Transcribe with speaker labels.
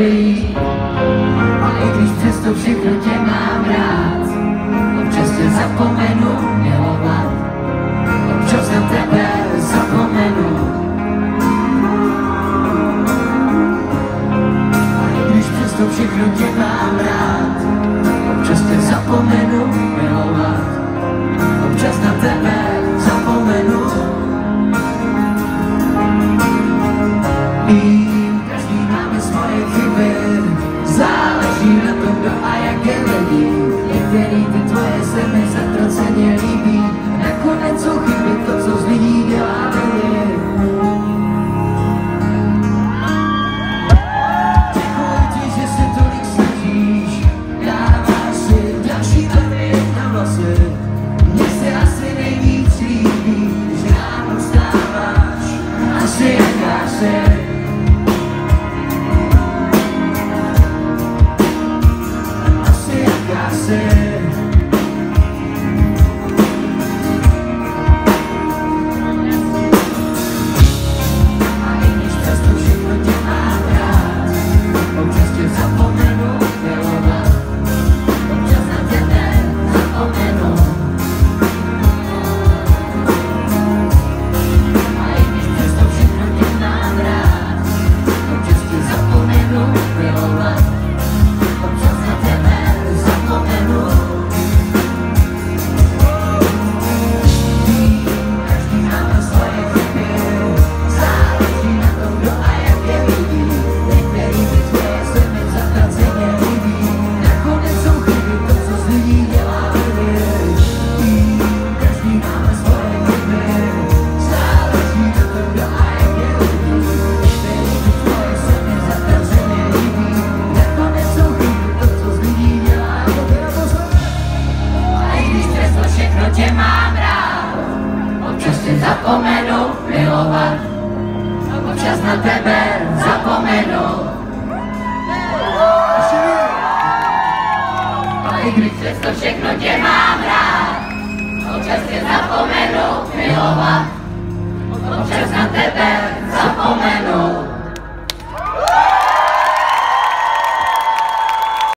Speaker 1: líp. A i když přesto všechno tě mám rád, občas tě zapomenu milovat, občas na tebe zapomenu. A i když přesto všechno tě mám rád, občas tě zapomenu milovat, občas na tebe zapomenu. Vím, každý máme svoje chyby, záleží na tom, kdo a jak je vidí. Některý ty tvoje se mi zatraceně líbí, nakonec jsou chyby to, co z lidí dělá lidi. Děkuji ti, že se tolik snažíš, dáváš si další barvy na vlasy. Mně se asi nejvíc líbí, že ráno vstáváš, asi jaká jsi. Zapomenu milovat, občas na tebe zapomenu. A i když přesto všechno tě mám rád, občas tě zapomenu milovat, občas na tebe zapomenu.